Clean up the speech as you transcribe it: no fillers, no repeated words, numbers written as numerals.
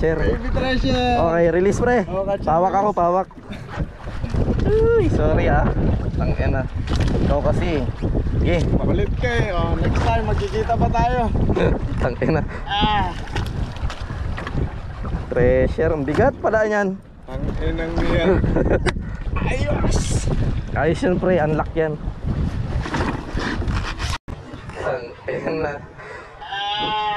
Treasure. Baby treasure. Okay, release pre. Pawak ako, pawak. Uy, sorry ah. Tangina. Ikaw kasi. Sige. Makulit ka eh. Oh, next time magkikita pa tayo. Tangina. Ah. Treasure, ang bigat pala yan. Ang inang niya. Ayos. Ayos yun pre, unlock yan. Tangina.